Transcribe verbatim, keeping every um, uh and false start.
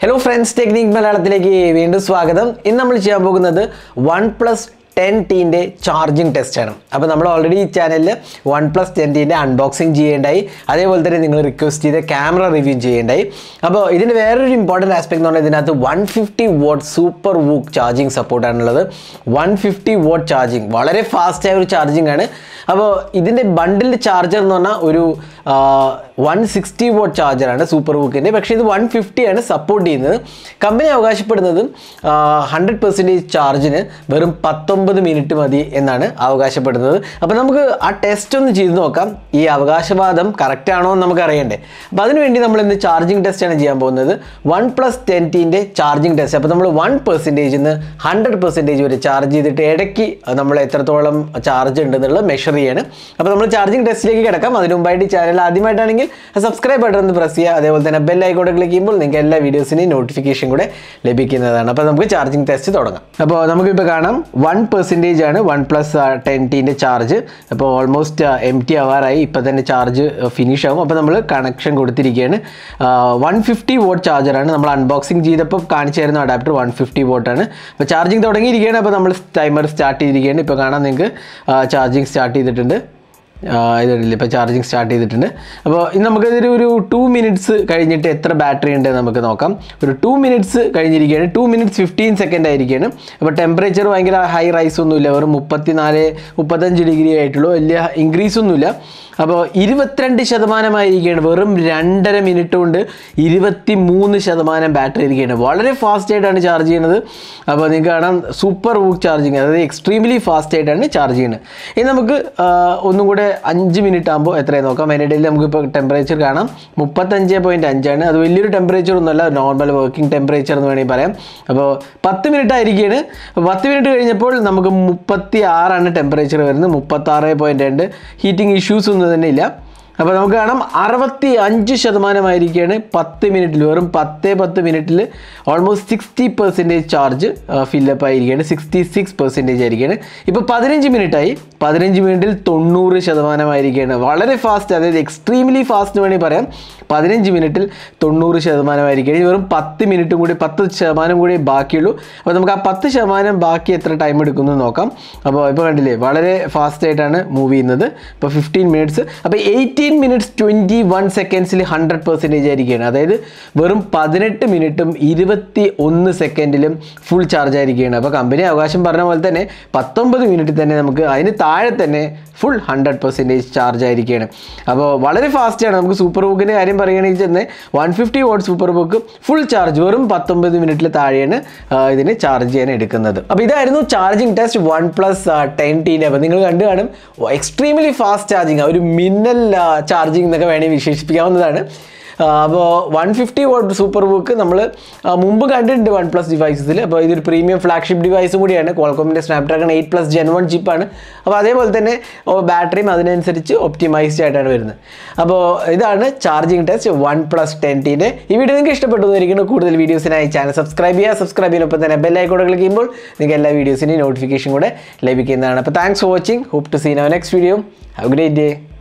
Hello friends, Technique Malayalam വീണ്ടും സ്വാഗതം. ഇന്ന് നമ്മൾ ചെയ്യാൻ പോകുന്നത് OnePlus ten T ന്റെ ചാർജിംഗ് ടെസ്റ്റ് ആണ്. അപ്പോൾ നമ്മൾ ഓൾറെഡി ഈ ചാനലിൽ OnePlus ten T ന്റെ അൺബോക്സിംഗ് ചെയ്യേണ്ടായി. അതേപോലെ തന്നെ നിങ്ങൾ റിക്വസ്റ്റ് ചെയ്ത ക്യാമറ റിവ്യൂ ചെയ്യേണ്ടായി. അപ്പോൾ ഇതിന്റെ വേറൊരു ഇമ്പോർട്ടന്റ് ആസ്പെക്ട് എന്ന് പറഞ്ഞാൽ ഇതിനകത്ത് one fifty watt SuperVOOC charging support ആണുള്ളത്. one fifty watt ചാർജിംഗ് വളരെ ഫാസ്റ്റ് ആയ ഒരു ചാർജിംഗ് ആണ്. അപ്പോൾ ഇതിന്റെ ബണ്ടിൽഡ് ചാർജർ എന്ന് പറഞ്ഞാൽ ഒരു one sixty watt ചാർജറാണ് SuperVOOCിന്റെ. പക്ഷേ ഇത് one fifty ആണ് സപ്പോർട്ട് ചെയ്യുന്നത്. കമ്പനി അവകാശപ്പെടുന്നത് ഹൺഡ്രഡ് പെർസെൻറ്റേജ് ചാർജിന് വെറും പത്തൊമ്പത് മിനിറ്റ് മതി എന്നാണ് അവകാശപ്പെടുന്നത്. അപ്പോൾ നമുക്ക് ആ ടെസ്റ്റ് ഒന്ന് ചെയ്ത് നോക്കാം. ഈ അവകാശവാദം കറക്റ്റ് ആണോ എന്ന് നമുക്ക് അറിയണ്ടേ. അപ്പോൾ അതിനുവേണ്ടി നമ്മൾ ഇന്ന് ചാർജിംഗ് ടെസ്റ്റാണ് ചെയ്യാൻ പോകുന്നത്. OnePlus ten T ന്റെ ചാർജിംഗ് ടെസ്റ്റ്. അപ്പോൾ നമ്മൾ വൺ പെർസെൻറ്റേജിൽ നിന്ന് ഹൺഡ്രഡ് പെർസെൻറ്റേജ് വരെ ചാർജ് ചെയ്തിട്ട് ഇടയ്ക്ക് നമ്മൾ എത്രത്തോളം ചാർജ് ഉണ്ടെന്നുള്ളത് മെഷർ ചെയ്യാണ്. അപ്പോൾ നമ്മൾ ചാർജിംഗ് ടെസ്റ്റിലേക്ക് കിടക്കാം. അതിന് മുമ്പായിട്ട് ഈ ചാനൽ ആദ്യമായിട്ടാണെങ്കിൽ സബ്സ്ക്രൈബ് ബട്ടൺ ഒന്ന് പ്രസ് ചെയ്യുക. അതേപോലെ തന്നെ ബെൽ ഐക്കോൺ ക്ലിക്ക് ചെയ്യുമ്പോൾ നിങ്ങൾക്ക് എല്ലാ വീഡിയോസിനെയും നോട്ടിഫിക്കേഷൻ കൂടെ ലഭിക്കുന്നതാണ്. അപ്പോൾ നമുക്ക് ചാർജിംഗ് ടെസ്റ്റ് തുടങ്ങാം. അപ്പോൾ നമുക്കിപ്പോൾ കാണാം വൺ പെർസെൻറ്റേജ് ആണ് OnePlus ten T ന്റെ ചാർജ്. അപ്പോൾ ഓൾമോസ്റ്റ് എം ടി ആവാറായി. ഇപ്പോൾ തന്നെ ചാർജ് ഫിനിഷ് ആവും. അപ്പോൾ നമ്മൾ കണക്ഷൻ കൊടുത്തിരിക്കുകയാണ്. വൺ ഫിഫ്റ്റി വോട്ട് ചാർജറാണ്. നമ്മൾ അൺബോക്സിംഗ് ചെയ്തപ്പോൾ കാണിച്ചായിരുന്നു അഡാപ്റ്റർ വൺ ഫിഫ്റ്റി വോട്ടാണ്. അപ്പോൾ ചാർജിങ് തുടങ്ങിയിരിക്കുകയാണ്. അപ്പോൾ നമ്മൾ ടൈമർ സ്റ്റാർട്ട് ചെയ്തിരിക്കുകയാണ്. ഇപ്പോൾ കാണാം നിങ്ങൾക്ക് ചാർജിങ് സ്റ്റാർട്ട് ചെയ്തിട്ടുണ്ട്. ഇതല്ലേ ഇപ്പോൾ ചാർജിങ് സ്റ്റാർട്ട് ചെയ്തിട്ടുണ്ട്. അപ്പോൾ ഇന്ന് നമുക്കിതൊരു ഒരു ടു മിനിറ്റ്സ് കഴിഞ്ഞിട്ട് എത്ര ബാറ്ററി ഉണ്ട് നമുക്ക് നോക്കാം. ഒരു ടു മിനിറ്റ്സ് കഴിഞ്ഞിരിക്കുകയാണ്. ടു മിനിറ്റ്സ് ഫിഫ്റ്റീൻ സെക്കൻഡ് ആയിരിക്കുകയാണ്. അപ്പോൾ ടെമ്പറേച്ചർ ഭയങ്കര ഹൈ റൈസ് ഒന്നുമില്ല. വെറും മുപ്പത്തി നാല് മുപ്പത്തഞ്ച് ഡിഗ്രി ആയിട്ടുള്ളൂ. വലിയ ഇൻക്രീസ് ഒന്നുമില്ല. അപ്പോൾ ഇരുപത്തിരണ്ട് ശതമാനമായിരിക്കുകയാണ്. വെറും രണ്ടര മിനിറ്റ് കൊണ്ട് ഇരുപത്തി മൂന്ന് ശതമാനം ബാറ്ററി ഇരിക്കുകയാണ്. വളരെ ഫാസ്റ്റ് ആയിട്ടാണ് ചാർജ് ചെയ്യുന്നത്. അപ്പോൾ നിങ്ങൾക്ക് കാണാം SuperVOOC ചാർജിങ്, അതായത് എക്സ്ട്രീംലി ഫാസ്റ്റ് ആയിട്ടാണ് ചാർജ് ചെയ്യുന്നത്. ഇനി നമുക്ക് ഒന്നും കൂടെ അഞ്ച് മിനിറ്റ് ആകുമ്പോൾ എത്രയും നോക്കാം. അതിനിടയിൽ നമുക്കിപ്പോൾ ടെമ്പറേച്ചർ കാണാം മുപ്പത്തഞ്ച് പോയിൻറ്റ് അഞ്ചാണ്. അത് വലിയൊരു ടെമ്പറേച്ചർ ഒന്നുമല്ല, നോർമൽ വർക്കിംഗ് ടെമ്പറേച്ചർ എന്ന് വേണമെങ്കിൽ പറയാം. അപ്പോൾ പത്ത് മിനിറ്റ് ആയിരിക്കുകയാണ്. പത്ത് മിനിറ്റ് കഴിഞ്ഞപ്പോൾ നമുക്ക് മുപ്പത്തി ആറാണ് ടെമ്പറേച്ചർ വരുന്നത്. മുപ്പത്താറ് പോയിൻറ്റ് രണ്ട് ഹീറ്റിംഗ് ഇഷ്യൂസ് ഒന്നും തന്നെ ഇല്ല. അപ്പോൾ നമുക്ക് കാണാം അറുപത്തി അഞ്ച് ശതമാനമായിരിക്കുകയാണ് പത്ത് മിനിറ്റിൽ. വെറും പത്ത് പത്ത് മിനിറ്റിൽ almost sixty percentage charge fill up ആയിരിക്കുകയാണ്. സിക്സ്റ്റി സിക്സ് പെർസെൻറ്റേജ് ആയിരിക്കുകയാണ്. ഇപ്പോൾ പതിനഞ്ച് മിനിറ്റായി. പതിനഞ്ച് മിനിറ്റിൽ തൊണ്ണൂറ് ശതമാനമായിരിക്കുകയാണ്. വളരെ ഫാസ്റ്റ്, അതായത് എക്സ്ട്രീംലി ഫാസ്റ്റ് എന്ന് വേണമെങ്കിൽ പറയാം. പതിനഞ്ച് മിനിറ്റിൽ തൊണ്ണൂറ് ശതമാനമായിരിക്കുകയാണ്. വെറും പത്ത് മിനിറ്റും കൂടി പത്ത് ശതമാനം കൂടി ബാക്കിയുള്ളൂ. അപ്പോൾ നമുക്ക് ആ പത്ത് ശതമാനം ബാക്കി എത്ര ടൈം എടുക്കുന്നു നോക്കാം. അപ്പോൾ ഇപ്പോൾ കണ്ടില്ലേ വളരെ ഫാസ്റ്റ് ആയിട്ടാണ് മൂവ് ചെയ്യുന്നത്. ഇപ്പോൾ ഫിഫ്റ്റീൻ മിനിറ്റ്സ്. അപ്പോൾ എയ്റ്റീൻ മിനിറ്റ്സ് ട്വൻറ്റി വൺ സെക്കൻഡ്സിൽ ഹൺഡ്രഡ് പെർസെൻറ്റേജ് ആയിരിക്കുകയാണ്. അതായത് വെറും പതിനെട്ട് മിനിറ്റും ഇരുപത്തി ഒന്ന് സെക്കൻഡിലും ഫുൾ ചാർജ് ആയിരിക്കുകയാണ്. അപ്പോൾ കമ്പനി അവകാശം പറഞ്ഞ പോലെ തന്നെ പത്തൊമ്പത് മിനിറ്റിൽ തന്നെ നമുക്ക് അതിന് താഴെ തന്നെ ഫുൾ ഹൺഡ്രഡ് പെർസെൻറ്റേജ് ചാർജ് ആയിരിക്കുകയാണ്. അപ്പോൾ വളരെ ഫാസ്റ്റാണ്. നമുക്ക് SuperVOOCിൻ്റെ കാര്യം പറയുകയാണെങ്കിൽ തന്നെ one fifty watt SuperVOOC full charge വെറും പത്തൊമ്പത് മിനിറ്റിൽ താഴെയാണ് ഇതിന് ചാർജ് ചെയ്യാൻ എടുക്കുന്നത്. അപ്പോൾ ഇതായിരുന്നു charging test OnePlus ten T ൻ്റെ. അപ്പോൾ നിങ്ങൾ കണ്ടു കാണും എക്സ്ട്രീംലി ഫാസ്റ്റ് ചാർജിങ്, ഒരു മിന്നൽ ചാർജിങ് എന്നൊക്കെ വേണമെങ്കിൽ വിശേഷിപ്പിക്കാവുന്നതാണ്. അപ്പോൾ വൺ ഫിഫ്റ്റി വാട്ട് SuperVOOC നമ്മൾ മുമ്പ് കണ്ടിട്ടുണ്ട് OnePlus ഡിവൈസസിൽ. അപ്പോൾ ഇതൊരു പ്രീമിയം ഫ്ലാഗ്ഷിപ്പ് ഡിവൈസും കൂടിയാണ്. ക്വാൾകോമിൻ്റെ Snapdragon eight plus gen one ചിപ്പാണ്. അപ്പോൾ അതേപോലെ തന്നെ ബാറ്ററിയും അതിനനുസരിച്ച് ഒപ്റ്റിമൈസ്ഡ് ആയിട്ടാണ് വരുന്നത്. അപ്പോൾ ഇതാണ് charging test OnePlus ten T ൻ്റെ. ഈ വീഡിയോ നിങ്ങൾക്ക് ഇഷ്ടപ്പെട്ടു എന്നിരിക്കുന്നു. കൂടുതൽ വീഡിയോസിനായി ചാനൽ സബ്സ്ക്രൈബ് ചെയ്യുക. സബ്സ്ക്രൈബ് ചെയ്യുന്നൊപ്പം തന്നെ ബെൽ ഐക്കോൺ ക്ലിക്ക് ചെയ്യുമ്പോൾ നിങ്ങൾക്ക് എല്ലാ വീഡിയോസിൻ്റെയും നോട്ടിഫിക്കേഷൻ കൂടെ ലഭിക്കുന്നതാണ്. അപ്പോൾ thanks for watching. Hope to see in our next video. Have a great day.